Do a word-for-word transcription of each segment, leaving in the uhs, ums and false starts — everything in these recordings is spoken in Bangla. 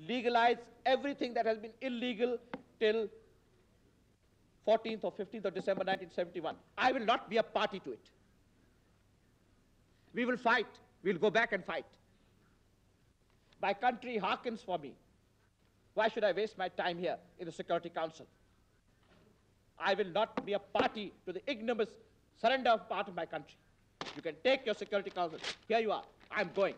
legalize everything that has been illegal till fourteenth or fifteenth of December nineteen seventy-one. I will not be a party to it. We will fight. We will go back and fight. My country hearkens for me. Why should I waste my time here in the Security Council? I will not be a party to the ignominious surrender of part of my country. You can take your Security Council. Here you are. I'm going.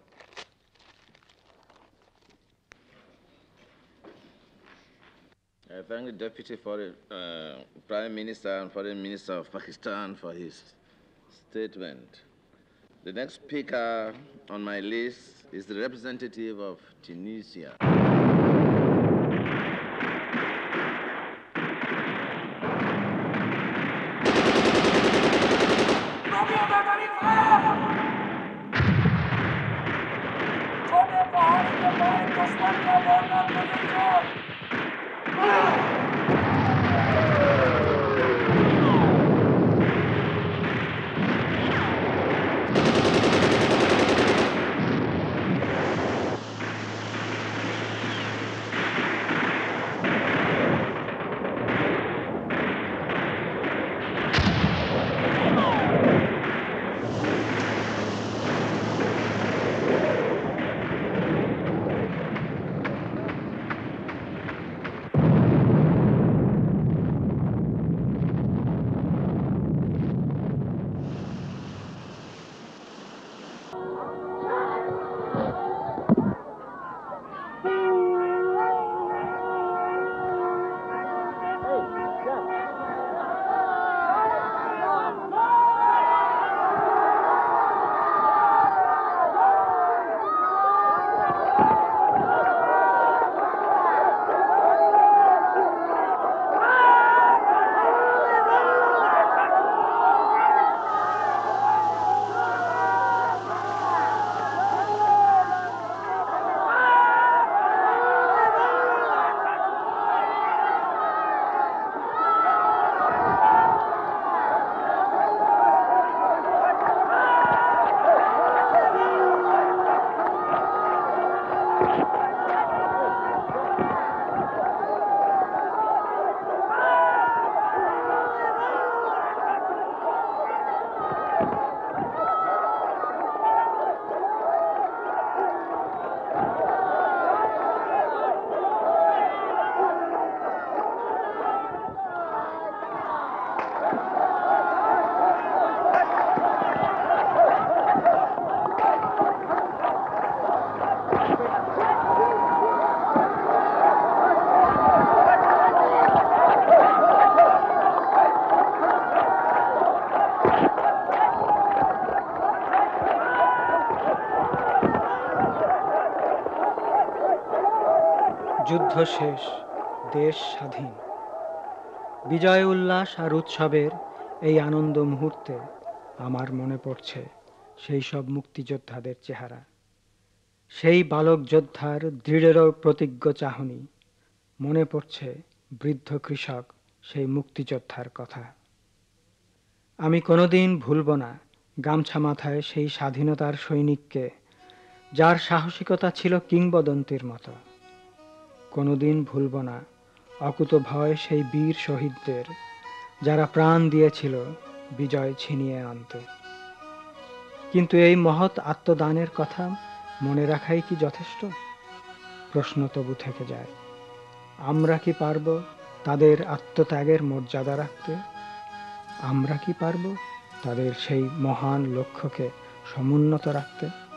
I thank the Deputy Foreign, uh, Prime Minister and Foreign Minister of Pakistan for his statement. The next speaker on my list is the representative of Tunisia. যুদ্ধ শেষ, দেশ স্বাধীন। বিজয় উল্লাস আর উৎসবের এই আনন্দ মুহূর্তে আমার মনে পড়ছে সেই সব মুক্তিযোদ্ধাদের চেহারা, সেই বালক যোদ্ধার দৃঢ় প্রতিজ্ঞ চাহনি। মনে পড়ছে বৃদ্ধ কৃষক সেই মুক্তিযোদ্ধার কথা। আমি কোনোদিন ভুলব না গামছা মাথায় সেই স্বাধীনতার সৈনিককে, যার সাহসিকতা ছিল কিংবদন্তির মতো। কোনোদিন ভুলব না অকুত ভয় সেই বীর শহীদদের, যারা প্রাণ দিয়েছিল বিজয় ছিনিয়ে আনতে। কিন্তু এই মহৎ আত্মদানের কথা মনে রাখাই কি যথেষ্ট? প্রশ্ন তবু থেকে যায়। আমরা কি পারব তাদের আত্মত্যাগের মর্যাদা রাখতে? আমরা কি পারব তাদের সেই মহান লক্ষ্যকে সমুন্নত রাখতে?